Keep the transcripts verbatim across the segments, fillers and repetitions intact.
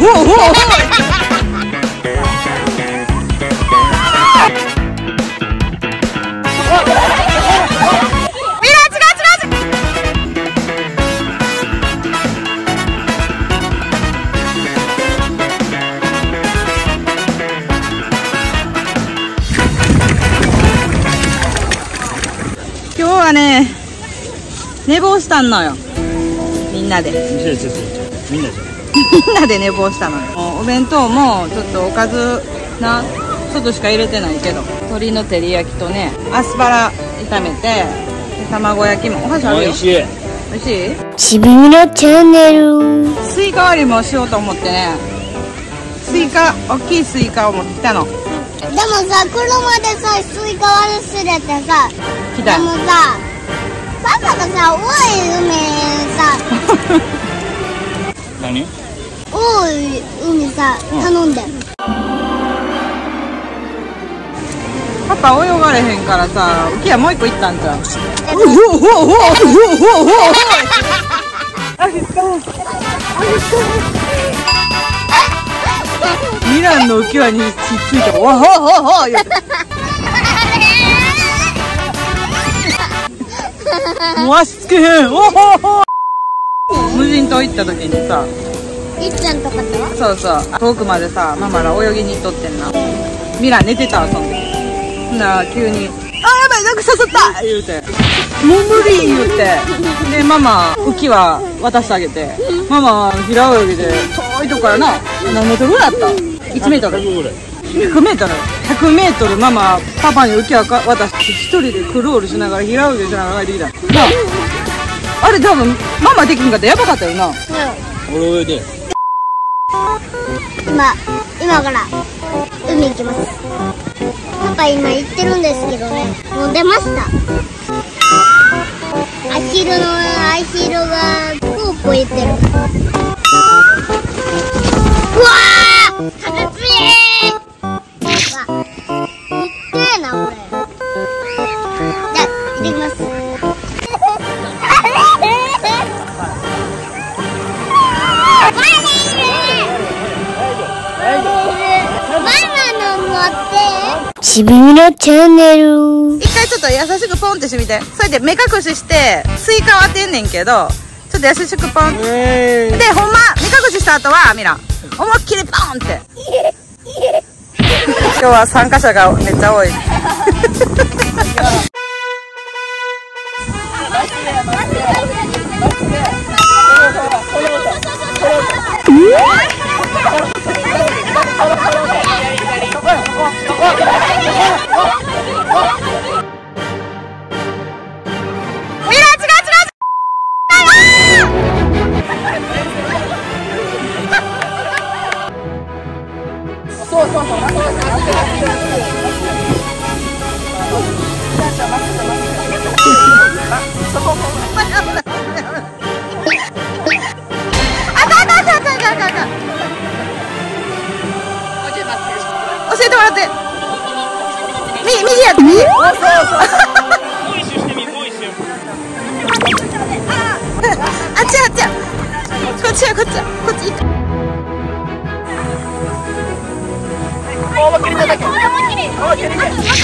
今日はね、寝坊したんのよ。みんなで。 みんなで。 みんなで寝坊したのよ。お弁当もちょっとおかずな、ちょっとしか入れてないけど、鶏の照り焼きとね、アスパラ炒めて、で卵焼きも。お箸あるよ。 美味しい。 美味しい？ ちびみのチャンネル。 スイカ割りもしようと思ってね、スイカ、大きいスイカを持ってきたの。 でもさ、車でさ、スイカ割りすれてさ、 来た。 でもさ、パパがさ、多い海さ、 何？ 多い海さ、頼んで。 パパ泳がれへんからさ、浮き輪もう一個行ったんじゃん。ミランの浮き輪にひっついて、わははは言うて。もう足つけへん。おほほ。無人島行った時にさ、 いっちゃんとかとは？ そうそう、遠くまでさ、ママら泳ぎに行っとってんな。ミラン寝てたわ、その時。ほんなら急に、あーやばい、なんか刺さった言うて、もう無理言うて。で、ママ、浮き輪渡してあげて、ママは平泳ぎで、遠いとこからな、何メートルぐらいあった？いちメートル。ひゃくメートル。ひゃくメートルママ、パパに浮き輪渡して、一人でクロールしながら、平泳ぎしながら帰ってきた。なあ、あれ多分、ママできんかったらやばかったよな。 俺泳いで。 今、今から海行きます。パパ今行ってるんですけどね、もう出ました。アヒルのアヒルがポーポー言ってる。うわー、楽しい。パパ、痛いなこれ。じゃあ行ってきます。ちびみのチャンネル。 一回ちょっと優しくポンってしてみて。それで目隠ししてスイカを当てんねんけど、ちょっと優しくポンって、でほんま目隠しした後はミラン思いっきりポンって今日は参加者がめっちゃ多い教えてもらって。右、右やって右。あっちやあっちや。こっちやこっちやこっち。思いっきり叩け。思いっきり。思いっきり。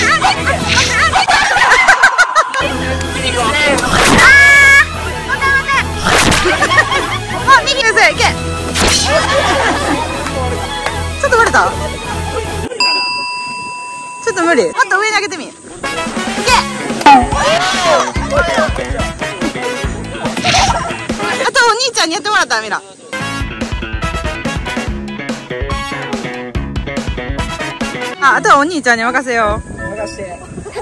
あ、右です。いけ。ちょっと割れた。ちょっと無理。もっと上に上げてみ。いけ。あとお兄ちゃんにやってもらったらミラ。あ、あとはお兄ちゃんに任せよう。任せて。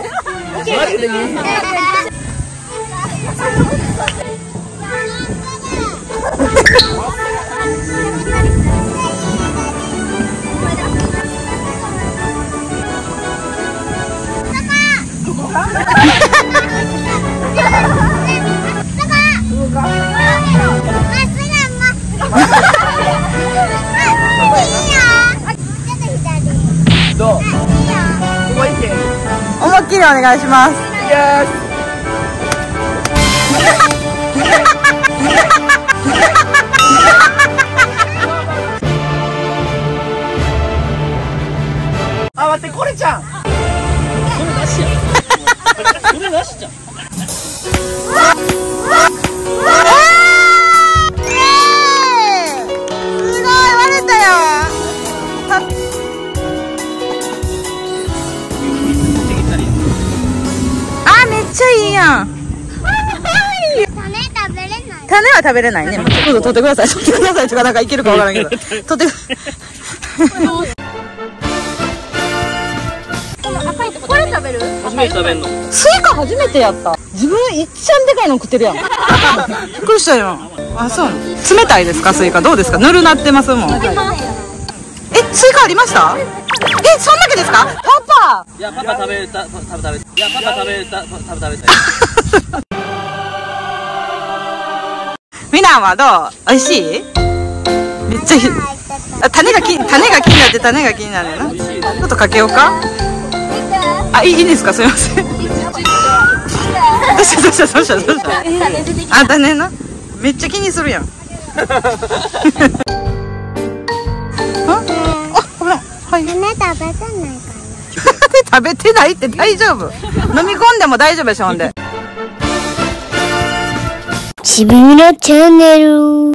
どう？思いっきりお願いします。 種は食べれないね。ちょっと取ってください。取ってください。ちょっとなんかいけるかわからんけど。取ってく。 これ食べる？ 初めて食べんの。 スイカ初めてやった。自分いっちゃんでかいの食ってるやん。びっくりしたよ。あ、そう。冷たいですかスイカ？どうですか？ぬるなってますもん。え、スイカありました？え、そんだけですか？パパ。 いやパパ食べるた食べ食べ。いやパパ食べるた食べ食べたい。 みなはどう？美味しい？めっちゃひあ種がき種が気になって種が気になるよな。ちょっとかけようか。あ、いいいいですか？すみません。どうしたどうしたどうしたどうした。あ、種な。めっちゃ気にするやん。あ、あ、ごめん。はい。 種食べてないかな。 食べてないって大丈夫。飲み込んでも大丈夫でしょほんで。 ちびみのチャンネル。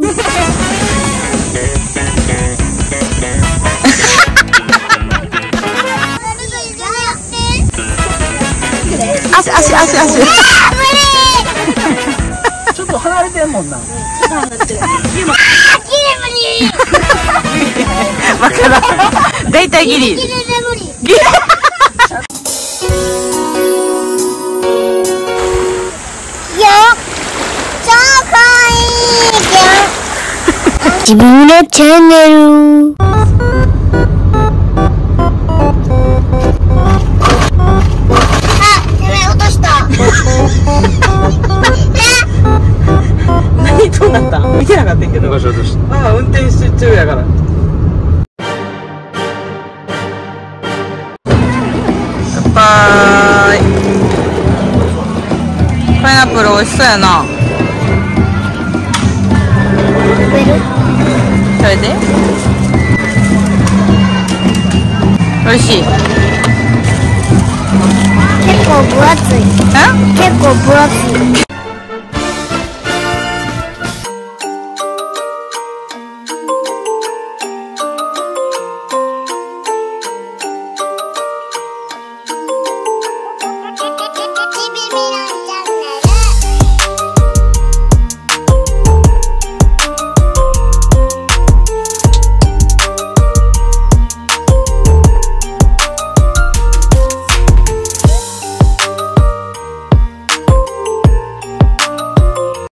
足足足足。 ちょっと離れてんもんな。 わからん。だいたいギリ。ギリ。 自分のチャンネル。あ、やべえ落とした。 何どうなった？見てなかったんけど。 昔落とした。 ママ運転中やから。乾杯。パイナップル美味しそうやな。 食べる？ 食べて。美味しい。 結構分厚い。 え？ 結構分厚い。